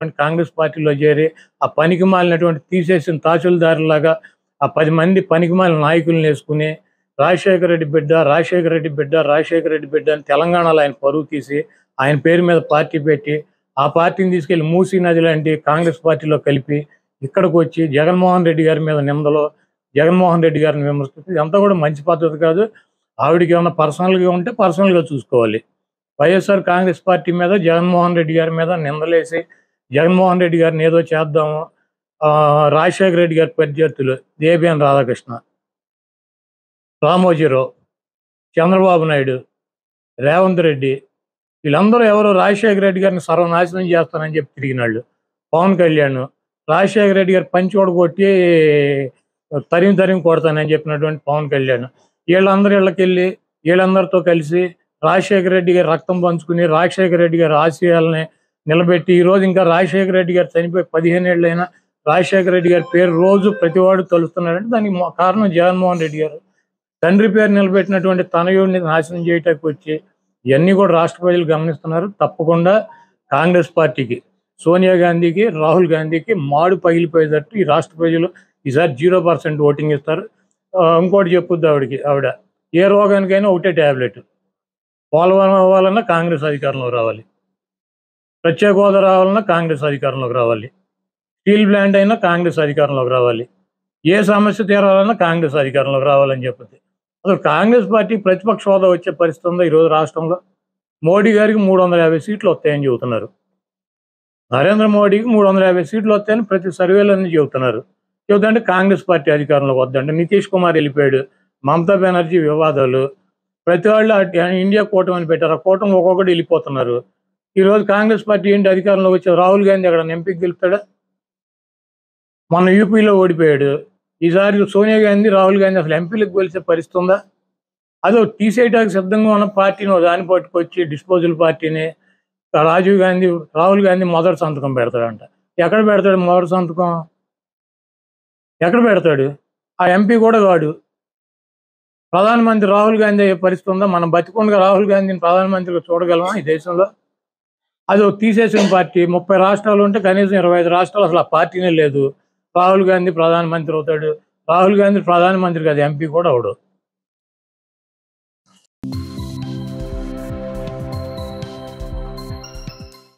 కాంగ్రెస్ పార్టీలో చేరి ఆ పనికి మాలినటువంటి తీసేసిన తహసీల్దారులాగా ఆ 10 మంది పనికి మాలిన నాయకులను వేసుకుని రాజశేఖర రెడ్డి బిడ్డ, రాజశేఖర రెడ్డి బిడ్డ, రాజశేఖర రెడ్డి బిడ్డ అని తెలంగాణలో ఆయన పరువు తీసి ఆయన పేరు మీద పార్టీ పెట్టి ఆ పార్టీని తీసుకెళ్లి మూసీ నది లాంటి కాంగ్రెస్ పార్టీలో కలిపి ఇక్కడికి వచ్చి జగన్మోహన్ రెడ్డి గారి మీద నిందలు, జగన్మోహన్ రెడ్డి గారిని విమర్శిస్తుంది. ఇదంతా కూడా మంచి పద్ధతి కాదు. ఆవిడకి ఏమన్నా పర్సనల్గా ఉంటే పర్సనల్గా చూసుకోవాలి. వైఎస్ఆర్ కాంగ్రెస్ పార్టీ మీద జగన్మోహన్ రెడ్డి గారి మీద నిందలేసి జగన్మోహన్ రెడ్డి గారిని ఏదో చేద్దాము, రాజశేఖర రెడ్డి గారి ప్రత్యర్థులు దేబిఎన్ రాధాకృష్ణ, రామోజీరావు, చంద్రబాబు నాయుడు, రేవంత్ రెడ్డి వీళ్ళందరూ ఎవరో రాజశేఖర రెడ్డి గారిని సర్వనాశనం చేస్తానని చెప్పి తిరిగినాళ్ళు. పవన్ కళ్యాణ్ రాజశేఖర రెడ్డి గారి పంచి కొట్టి తరిమి కొడతానని చెప్పినటువంటి పవన్ కళ్యాణ్ వీళ్ళందరూ ఇళ్ళకెళ్ళి వీళ్ళందరితో కలిసి రాజశేఖర రెడ్డి గారి రక్తం పంచుకుని రాజశేఖర రెడ్డి గారి ఆశయాలని నిలబెట్టి ఈరోజు ఇంకా రాజశేఖర రెడ్డి గారు చనిపోయి 15 ఏళ్ళైనా రాజశేఖర రెడ్డి గారి పేరు రోజు ప్రతివాడు తలుస్తున్నాడంటే దానికి కారణం జగన్మోహన్ రెడ్డి గారు. తండ్రి పేరు నిలబెట్టినటువంటి తనయుడిని నాశనం చేయటానికి వచ్చి ఇవన్నీ కూడా రాష్ట్ర ప్రజలు గమనిస్తున్నారు. తప్పకుండా కాంగ్రెస్ పార్టీకి, సోనియా గాంధీకి, రాహుల్ గాంధీకి మాడు పగిలిపోయేటట్టు ఈ రాష్ట్ర ప్రజలు ఈసారి 0% ఓటింగ్ ఇస్తారు. ఇంకోటి చెప్పుద్ది ఆవిడ ఏ రోగానికైనా ఒకటే ట్యాబ్లెట్, పోలవరం అవ్వాలన్నా కాంగ్రెస్ అధికారంలోకి రావాలి, ప్రత్యేక హోదా రావాలన్నా కాంగ్రెస్ అధికారంలోకి రావాలి, స్టీల్ ప్లాంట్ అయినా కాంగ్రెస్ అధికారంలోకి రావాలి, ఏ సమస్య తీరాలన్నా కాంగ్రెస్ అధికారంలోకి రావాలని చెప్పింది. అసలు కాంగ్రెస్ పార్టీ ప్రతిపక్ష హోదా వచ్చే పరిస్థితి ఉందో ఈరోజు రాష్ట్రంలో? మోడీ గారికి 350 సీట్లు వస్తాయని చెబుతున్నారు, నరేంద్ర మోడీకి 350 సీట్లు వస్తాయని ప్రతి సర్వేలన్నీ చెబుతున్నారు. చెబుతుంటే కాంగ్రెస్ పార్టీ అధికారంలోకి వద్దంటే నితీష్ కుమార్ వెళ్ళిపోయాడు, మమతా బెనర్జీ వివాదాలు, ప్రతి వాళ్ళు ఇండియా కూటమి అని పెట్టారు. ఆ కూటమి ఒక్కొక్కటి వెళ్ళిపోతున్నారు. ఈరోజు కాంగ్రెస్ పార్టీ ఏంటి అధికారంలోకి వచ్చే? రాహుల్ గాంధీ అక్కడ ఎంపీకి గెలుస్తాడా? మొన్న యూపీలో ఓడిపోయాడు. ఈసారి సోనియా గాంధీ, రాహుల్ గాంధీ అసలు ఎంపీలకు గెలిచే పరిస్థితి ఉందా? అదో తీసేయడానికి సిద్ధంగా ఉన్న పార్టీని దాన్ని పట్టుకొచ్చి డిస్పోజల్ పార్టీని రాహుల్ గాంధీ మొదటి సంతకం పెడతాడంట. ఎక్కడ పెడతాడు మొదటి సంతకం? ఎక్కడ పెడతాడు? ఆ ఎంపీ కూడా కాడు. ప్రధానమంత్రి రాహుల్ గాంధీ అయ్యే పరిస్థితి ఉందా? మనం బతికుండగా రాహుల్ గాంధీని ప్రధానమంత్రిగా చూడగలమా ఈ దేశంలో? అది తీసేసిన పార్టీ 30 రాష్ట్రాలు ఉంటే కనీసం 25 రాష్ట్రాలు అసలు ఆ పార్టీనే లేదు. రాహుల్ గాంధీ ప్రధానమంత్రి అవుతాడు. రాహుల్ గాంధీ ప్రధానమంత్రి కాదు, ఎంపీ కూడా అవడు.